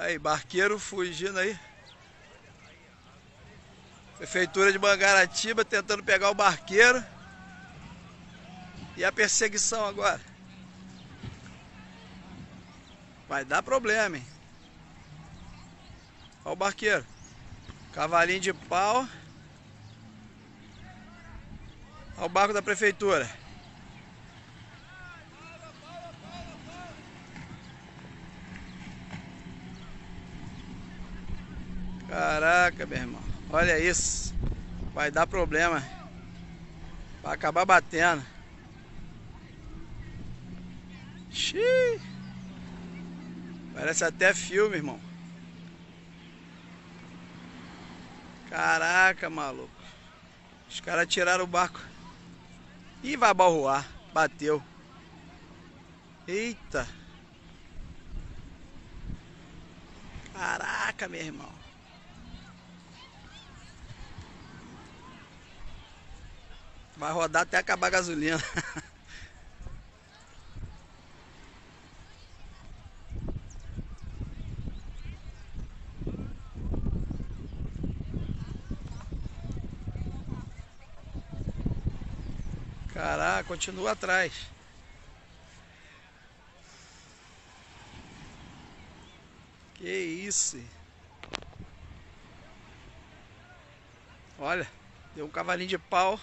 Aí, barqueiro fugindo aí. Prefeitura de Mangaratiba tentando pegar o barqueiro. E a perseguição agora. Vai dar problema, hein? Olha o barqueiro. Cavalinho de pau. Olha o barco da prefeitura. Caraca, meu irmão. Olha isso. Vai dar problema. Vai acabar batendo. Xiii. Parece até filme, irmão. Caraca, maluco. Os caras tiraram o barco. Ih, vai abalroar. Bateu. Eita. Caraca, meu irmão. Vai rodar até acabar a gasolina. Caraca, continua atrás. Que isso? Olha, deu um cavalinho de pau.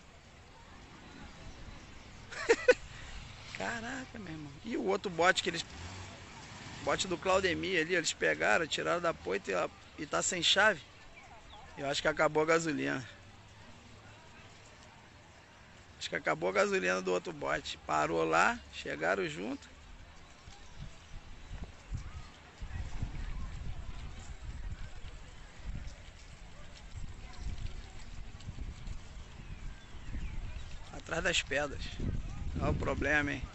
Caraca, meu irmão. E o outro bote que eles... Bote do Claudemir ali, eles pegaram, tiraram da poita e tá sem chave. Eu acho que acabou a gasolina. Acho que acabou a gasolina do outro bote. Parou lá, chegaram junto. Atrás das pedras. Olha o problema, hein?